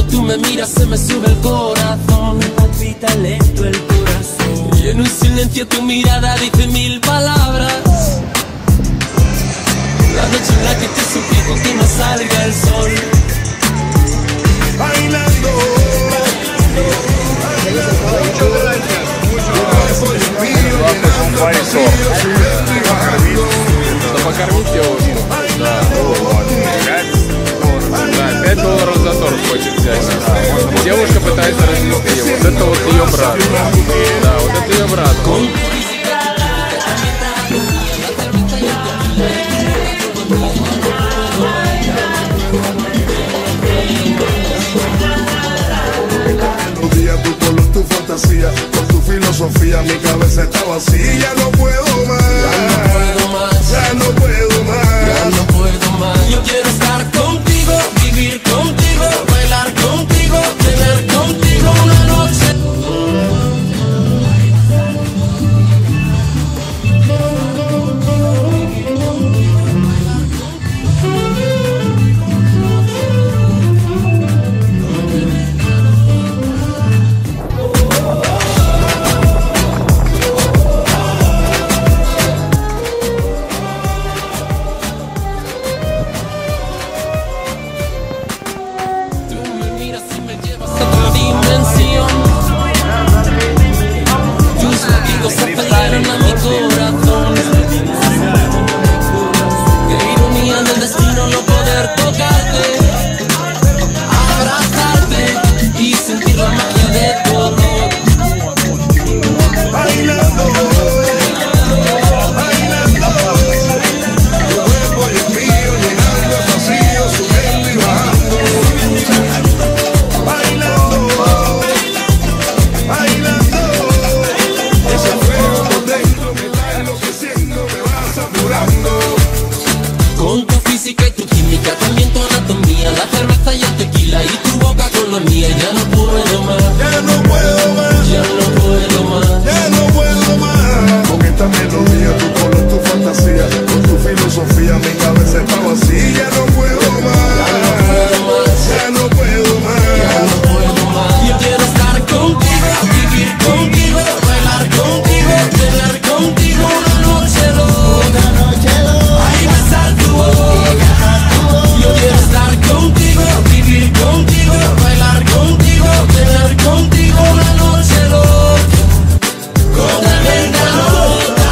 tú me miras se me sube el corazón, me palpita lento el corazón. Y en un silencio tu mirada dice mil palabras. La noche en la que te suplico que no salga el sol. Bailando, muchas gracias. Покормить его, да, $5 за торт хочет взять. Девушка пытается развести его. Вот это вот ее брат. Да, вот это ее брат. Tu color, tu fantasía, con tu filosofía, mi cabeza está vacía. Ya no puedo más, ya no puedo más, ya no puedo más. Yo quiero estar contigo, vivir contigo, bailar contigo, tener contigo una noche. Con tu física y tu química, también tu anatomía, la cerveza y el tequila y tu boca con la mía. Ya no puedo más, ya no puedo más, ya no puedo más, ya no puedo más. Con esta melodía, tu color, tu fantasía, con tu filosofía, mi cabeza está vacía. Ya no puedo más, ya no puedo más, ya no puedo más. Yo quiero estar contigo, vivir contigo, bailar contigo, tener contigo una noche loca, ay, besar tu boca. Yo quiero estar contigo, vivir contigo, bailar contigo, tener contigo una noche loca, con tremenda nota.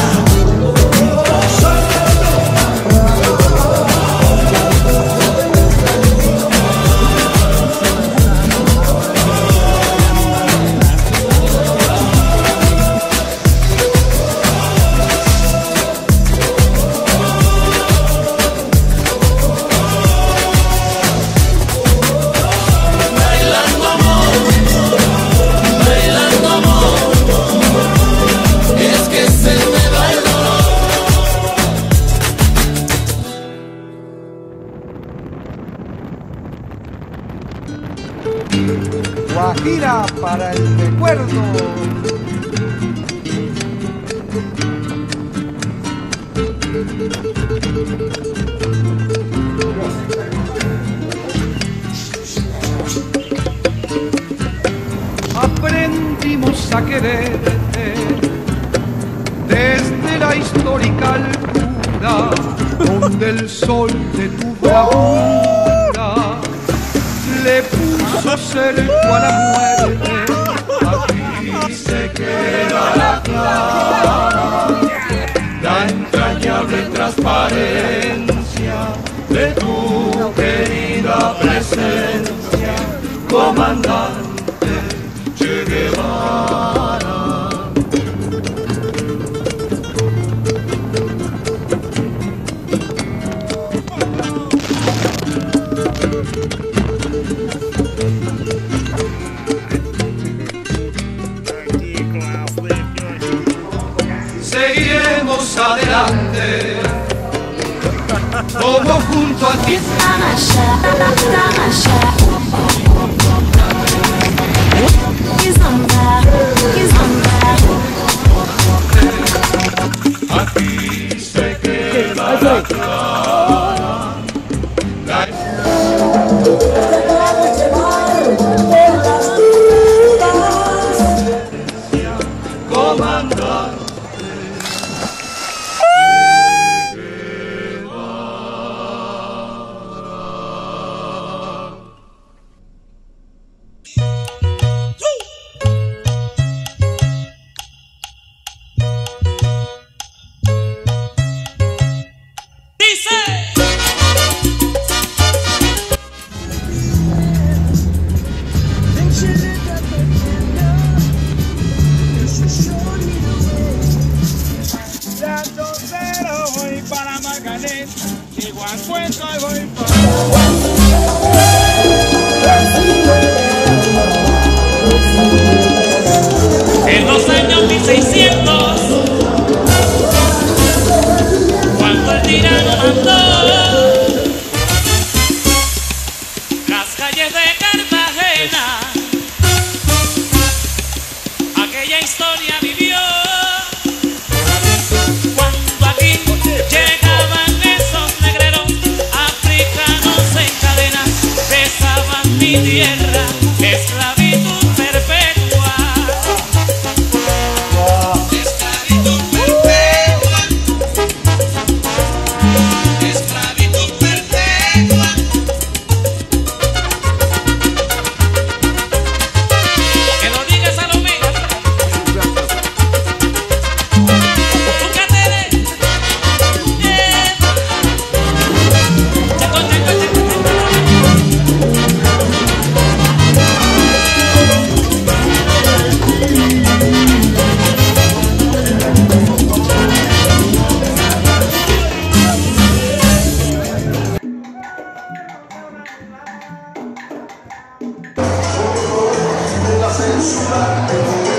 Bailando amor, es que se me va el dolor. Guajira para el recuerdo. Aprendimos a quererte desde la histórica altura, donde el sol de tu bravura le puso cerco a la muerte. Aquí se queda la clara, la entrañable transparencia de tu querida presencia, comandante Che Guevara. Seguiremos adelante, como junto a ti. Aquí se queda la clara. desde Cartagena aquella historia vivió cuando aquí llegaban esos negreros africanos en cadenas, besaban mi tierra, esclavitud perpetua. Esclavitud perpetua. Esclavitud perpetua. Que lo diga Salomé. La censura